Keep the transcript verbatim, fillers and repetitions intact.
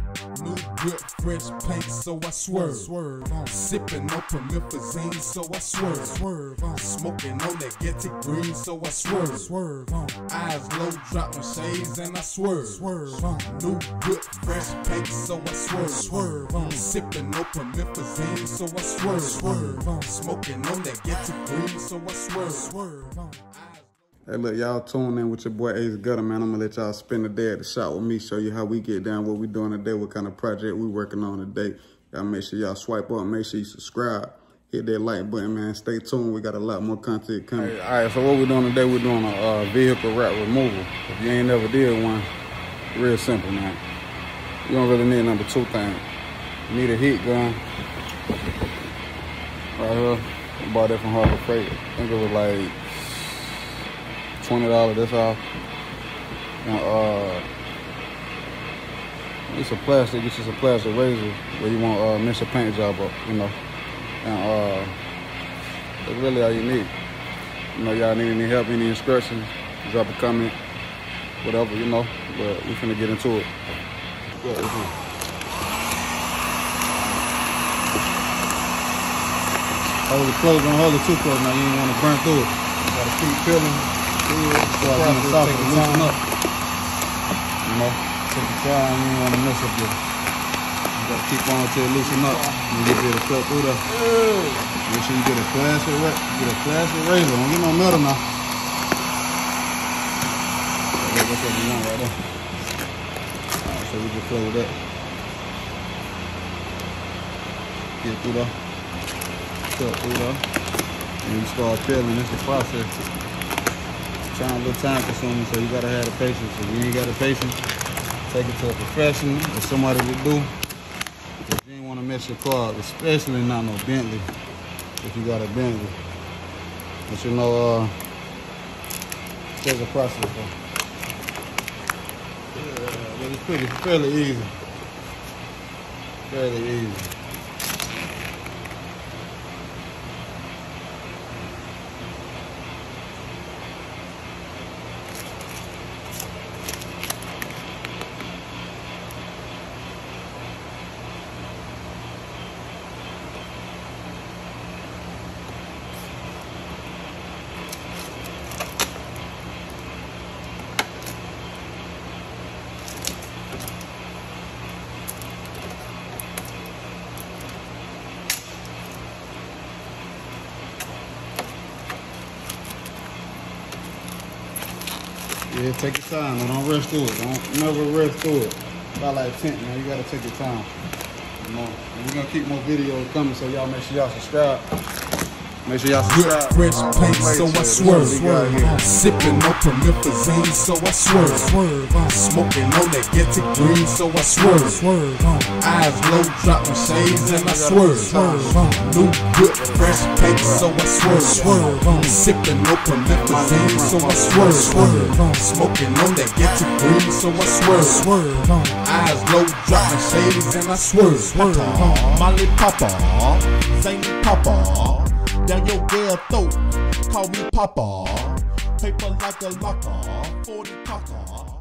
New whip, fresh paint, so I swerve. Swerve on. Sipping on promethazine, so I swerve. Swerve on. Smoking on that Get It Green, so I swerve. Swerve on. Eyes low, drop my shades, and I swerve. Swerve on. New whip, fresh paint, so I swerve. Swerve on. Sipping on promethazine, so I swerve. Swerve on. Smoking on that Get It Green, so I swerve. Swerve on. Hey, look, y'all tune in with your boy Ace Gutter, man. I'm gonna let y'all spend the day at the shop with me, show you how we get down, what we doing today, what kind of project we working on today. Y'all make sure y'all swipe up, make sure you subscribe, hit that like button, man. Stay tuned. We got a lot more content coming. Hey, all right, so what we're doing today, we're doing a uh, vehicle wrap removal. If you ain't never did one, real simple, man. You don't really need number two thing. You need a heat gun. Right here. I bought that from Harbor Freight. I think it was like twenty dollars, that's all. And uh, it's a plastic, it's just a plastic razor where you want to uh, mess your paint job up, you know. And uh, that's really all you need. You know, y'all need any help, any instructions, drop a comment, whatever, you know. But we finna get into it. Yeah, hold it close, don't hold it too close now, you don't want to burn through it. You gotta keep peeling. So I get soft and loosen up. You know, take your time, you don't want to mess up your. You gotta keep on until it loosen up. You get it to cut through there. Make sure you get a plastic, get a plastic razor. Don't get no metal now. That's what you want right there. Alright, so we just play with that. Get through there. Cut through there. And you start peeling. This is the process. Time, a little time consuming, so you gotta have the patience. If you ain't got the patience, take it to a professional or somebody to do. If you ain't wanna mess your car up, especially not no Bentley, if you got a Bentley. But you know, uh, there's a process though. Yeah, but it's pretty, fairly easy. Fairly easy. Yeah, take your time, man. Don't rush through it. Don't never rush through it. About like tent, man. You gotta take your time. You know, and we're gonna keep more videos coming, so y'all make sure y'all subscribe. Make sure y'all subscribe. Fresh paint, so I swerve. Swerve. Sipping on promethazine, so I swerve. Swerve. Smoking on that Get It Green, so I swerve. Swerve. Eyes low, drop my shades, and I swerve. Swerve. New good fresh paint, so I swerve. Swerve. Sipping on promethazine, so I swerve. Swerve. Smoking on that Get It Green, so I swerve. Swerve. Eyes low, drop my shades, and I swerve. Swerve. Molly Papa, Zany Papa. Down your girl throat, call me Papa. Paper like a locker, forty Papa.